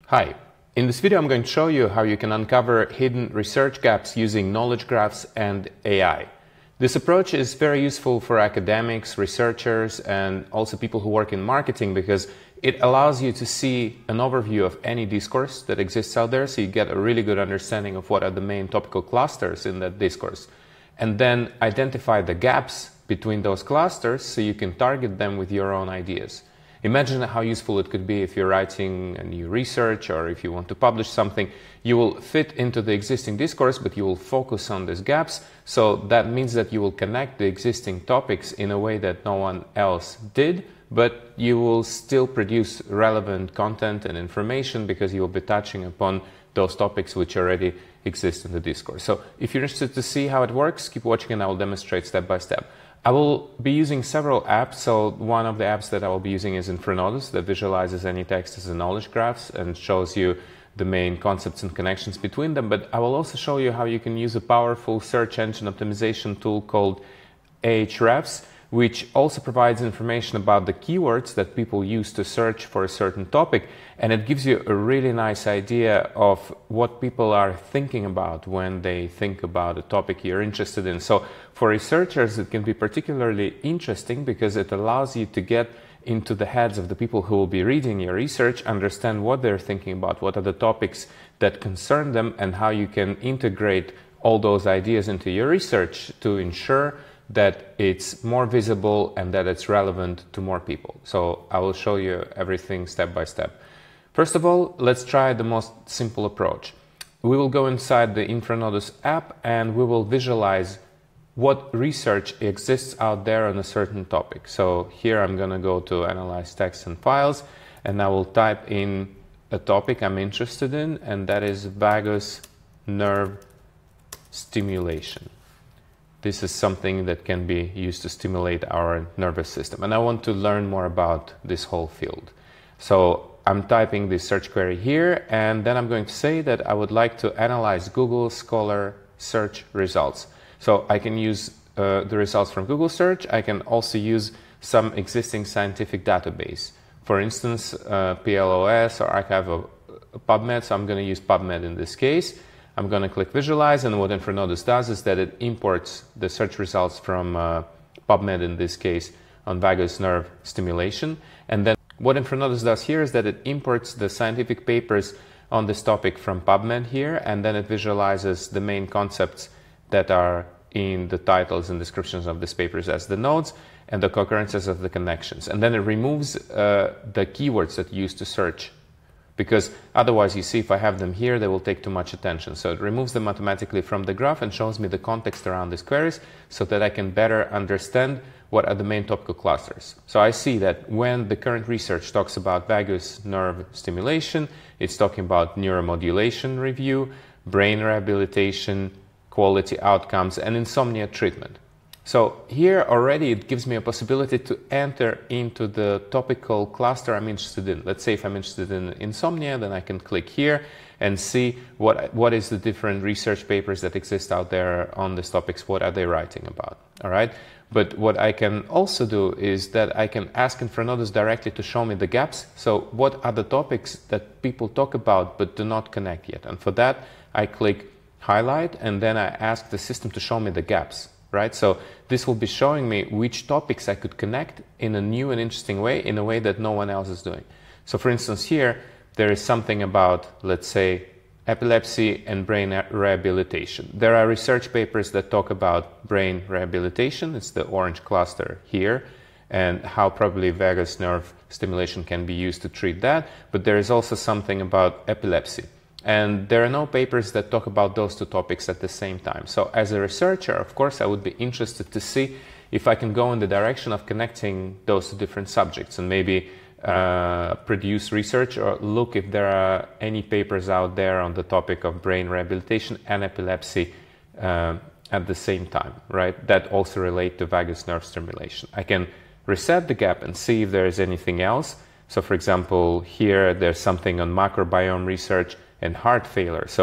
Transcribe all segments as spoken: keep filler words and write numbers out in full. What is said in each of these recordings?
Hi, in this video I'm going to show you how you can uncover hidden research gaps using knowledge graphs and A I. This approach is very useful for academics, researchers, and also people who work in marketing because it allows you to see an overview of any discourse that exists out there, so you get a really good understanding of what are the main topical clusters in that discourse, and then identify the gaps between those clusters so you can target them with your own ideas. Imagine how useful it could be if you're writing a new research or if you want to publish something. You will fit into the existing discourse, but you will focus on these gaps. So that means that you will connect the existing topics in a way that no one else did, but you will still produce relevant content and information because you will be touching upon those topics which already exist in the discourse. So if you're interested to see how it works, keep watching and I will demonstrate step by step. I will be using several apps. So one of the apps that I will be using is Ahrefs, that visualizes any text as a knowledge graphs and shows you the main concepts and connections between them. But I will also show you how you can use a powerful search engine optimization tool called Ahrefs, which also provides information about the keywords that people use to search for a certain topic. And it gives you a really nice idea of what people are thinking about when they think about a topic you're interested in. So for researchers, it can be particularly interesting because it allows you to get into the heads of the people who will be reading your research, understand what they're thinking about, what are the topics that concern them, and how you can integrate all those ideas into your research to ensure that it's more visible and that it's relevant to more people. So I will show you everything step by step. First of all, let's try the most simple approach. We will go inside the Ahrefs app and we will visualize what research exists out there on a certain topic. So here I'm going to go to Analyze Text and Files and I will type in a topic I'm interested in, and that is vagus nerve stimulation. This is something that can be used to stimulate our nervous system. And I want to learn more about this whole field. So I'm typing this search query here, and then I'm going to say that I would like to analyze Google Scholar search results. So I can use uh, the results from Google search. I can also use some existing scientific database. For instance, uh, P L O S or Archive of PubMed. So I'm going to use PubMed in this case. I'm going to click Visualize, and what Ahrefs does is that it imports the search results from uh, PubMed, in this case, on vagus nerve stimulation. And then what Ahrefs does here is that it imports the scientific papers on this topic from PubMed here, and then it visualizes the main concepts that are in the titles and descriptions of these papers as the nodes, and the concurrences of the connections. And then it removes uh, the keywords that you use to search, because otherwise, you see, if I have them here, they will take too much attention. So it removes them automatically from the graph and shows me the context around these queries so that I can better understand what are the main topical clusters. So I see that when the current research talks about vagus nerve stimulation, it's talking about neuromodulation review, brain rehabilitation, quality outcomes, and insomnia treatment. So here already it gives me a possibility to enter into the topical cluster I'm interested in. Let's say if I'm interested in insomnia, then I can click here and see what, what is the different research papers that exist out there on these topics, what are they writing about, all right? But what I can also do is that I can ask Ahrefs directly to show me the gaps. So what are the topics that people talk about but do not connect yet? And for that, I click Highlight, and then I ask the system to show me the gaps. Right? So this will be showing me which topics I could connect in a new and interesting way, in a way that no one else is doing. So for instance, here, there is something about, let's say, epilepsy and brain rehabilitation. There are research papers that talk about brain rehabilitation. It's the orange cluster here, and how probably vagus nerve stimulation can be used to treat that. But there is also something about epilepsy. And there are no papers that talk about those two topics at the same time. So as a researcher, of course, I would be interested to see if I can go in the direction of connecting those two different subjects and maybe uh, produce research or look if there are any papers out there on the topic of brain rehabilitation and epilepsy uh, at the same time, right? That also relate to vagus nerve stimulation. I can reset the gap and see if there is anything else. So for example, here there's something on microbiome research and heart failure. So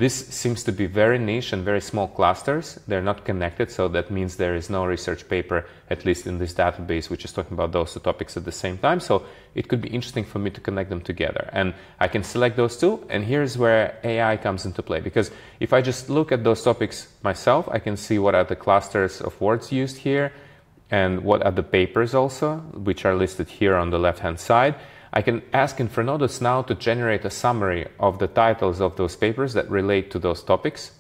This seems to be very niche and very small clusters. They're not connected, so that means there is no research paper, at least in this database, which is talking about those two topics at the same time. So it could be interesting for me to connect them together. And I can select those two, and here's where A I comes into play. Because if I just look at those topics myself, I can see what are the clusters of words used here, and what are the papers also, which are listed here on the left-hand side. I can ask Infranodus now to generate a summary of the titles of those papers that relate to those topics,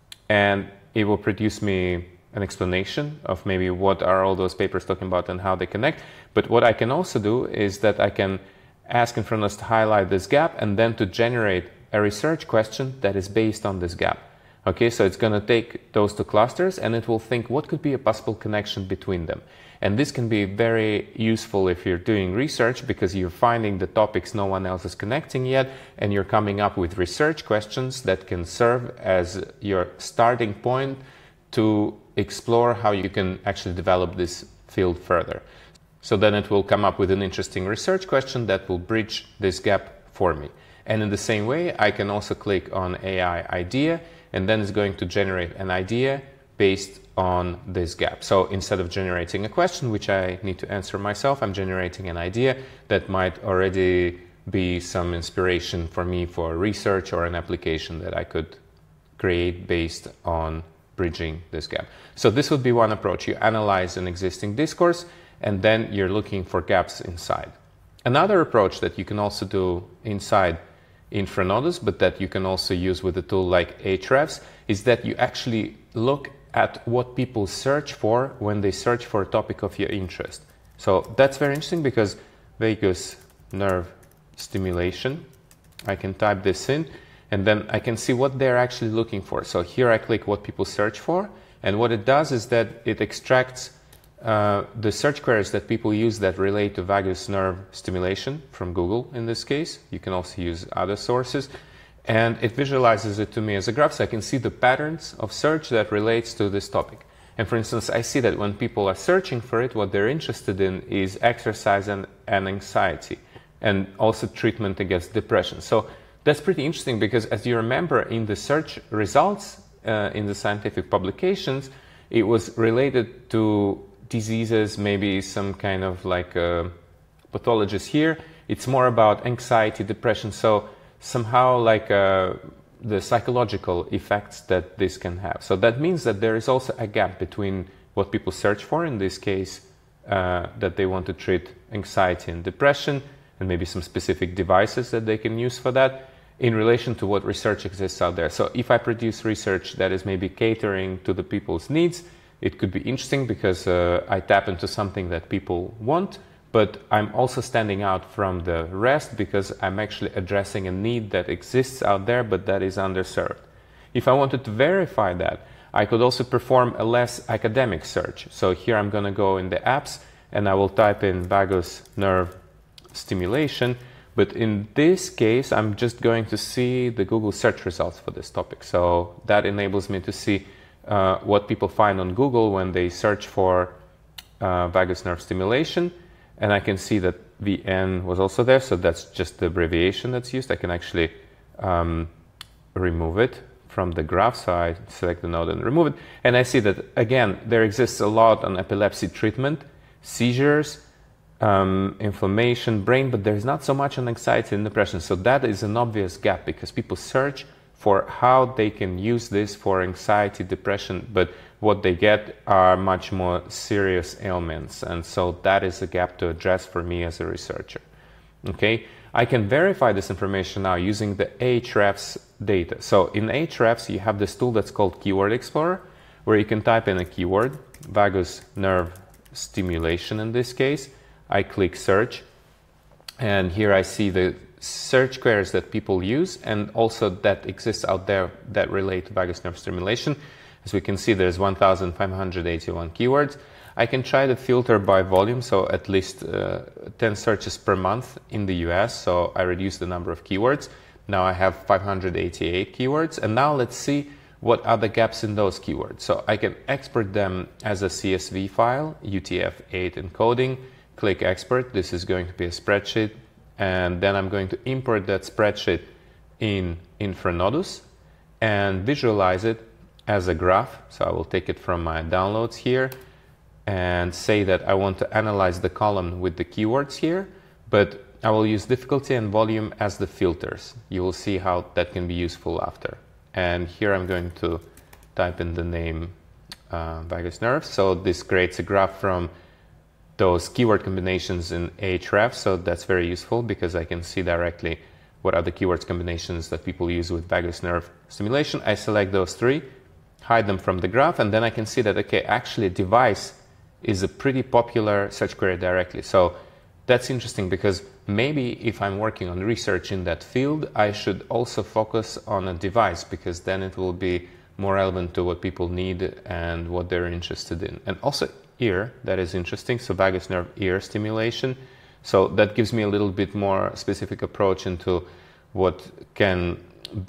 and it will produce me an explanation of maybe what are all those papers talking about and how they connect. But what I can also do is that I can ask Infranodus to highlight this gap and then to generate a research question that is based on this gap. Okay, so it's going to take those two clusters and it will think what could be a possible connection between them. And this can be very useful if you're doing research, because you're finding the topics no one else is connecting yet, and you're coming up with research questions that can serve as your starting point to explore how you can actually develop this field further. So then it will come up with an interesting research question that will bridge this gap for me. And in the same way, I can also click on A I idea, and then it's going to generate an idea based on this gap. So instead of generating a question, which I need to answer myself, I'm generating an idea that might already be some inspiration for me for research or an application that I could create based on bridging this gap. So this would be one approach. You analyze an existing discourse, and then you're looking for gaps inside. Another approach that you can also do inside Infranodus, but that you can also use with a tool like Ahrefs, is that you actually look at what people search for when they search for a topic of your interest. So that's very interesting, because vagus nerve stimulation, I can type this in and then I can see what they're actually looking for. So here I click what people search for, and what it does is that it extracts uh, the search queries that people use that relate to vagus nerve stimulation from Google in this case. You can also use other sources. And it visualizes it to me as a graph, so I can see the patterns of search that relates to this topic. And for instance, I see that when people are searching for it, what they're interested in is exercise and, and anxiety, and also treatment against depression. So that's pretty interesting, because as you remember, in the search results uh, in the scientific publications, it was related to diseases, maybe some kind of like a pathologist here. It's more about anxiety, depression. So somehow like uh, the psychological effects that this can have. So that means that there is also a gap between what people search for, in this case, uh, that they want to treat anxiety and depression, and maybe some specific devices that they can use for that, in relation to what research exists out there. So if I produce research that is maybe catering to the people's needs, it could be interesting, because uh, I tap into something that people want, but I'm also standing out from the rest because I'm actually addressing a need that exists out there but that is underserved. If I wanted to verify that, I could also perform a less academic search. So here I'm going to go in the apps and I will type in vagus nerve stimulation, but in this case I'm just going to see the Google search results for this topic. So that enables me to see uh, what people find on Google when they search for uh, vagus nerve stimulation. And I can see that V N was also there, so that's just the abbreviation that's used. I can actually um, remove it from the graph, so I select the node and remove it. And I see that, again, there exists a lot on epilepsy treatment, seizures, um, inflammation, brain, but there's not so much on anxiety and depression. So that is an obvious gap, because people search for how they can use this for anxiety, depression, but what they get are much more serious ailments, and so that is a gap to address for me as a researcher. Okay, I can verify this information now using the Ahrefs data. So in Ahrefs you have this tool that's called Keyword Explorer, where you can type in a keyword, vagus nerve stimulation in this case. I click search, and here I see the search queries that people use and also that exists out there that relate to vagus nerve stimulation. As we can see, there's one thousand five hundred eighty-one keywords. I can try to filter by volume, so at least uh, ten searches per month in the U S, so I reduce the number of keywords. Now I have five hundred eighty-eight keywords, and now let's see what are the gaps in those keywords. So I can export them as a C S V file, U T F eight encoding, click export. This is going to be a spreadsheet, and then I'm going to import that spreadsheet in Infranodus. and visualize it as a graph. So I will take it from my downloads here and say that I want to analyze the column with the keywords here, but I will use difficulty and volume as the filters. You will see how that can be useful after. And here I'm going to type in the name uh, vagus nerve. So this creates a graph from those keyword combinations in Ahrefs. So that's very useful because I can see directly what are the keywords combinations that people use with vagus nerve stimulation. I select those three, hide them from the graph, and then I can see that, okay, actually device is a pretty popular search query directly. So that's interesting because maybe if I'm working on research in that field, I should also focus on a device, because then it will be more relevant to what people need and what they're interested in. And also ear, that is interesting. So vagus nerve ear stimulation. So that gives me a little bit more specific approach into what can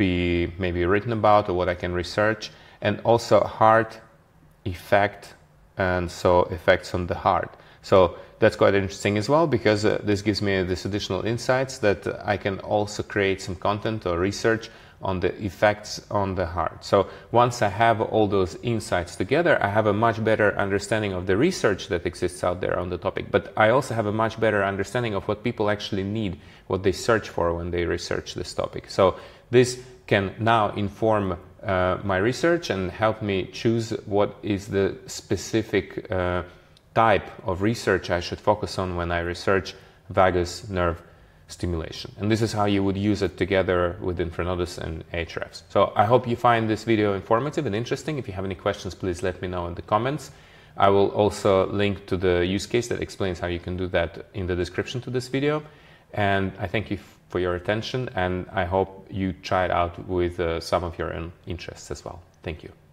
be maybe written about or what I can research. And also heart effect, and so effects on the heart. So that's quite interesting as well, because uh, this gives me this additional insights that uh, I can also create some content or research on the effects on the heart. So once I have all those insights together, I have a much better understanding of the research that exists out there on the topic, but I also have a much better understanding of what people actually need, what they search for when they research this topic. So this can now inform uh, my research and help me choose what is the specific uh, type of research I should focus on when I research vagus nerve stimulation. And this is how you would use it together with Infranodus and Ahrefs. So I hope you find this video informative and interesting. If you have any questions, please let me know in the comments. I will also link to the use case that explains how you can do that in the description to this video. And I thank you for your attention, and I hope you try it out with uh, some of your own interests as well. Thank you.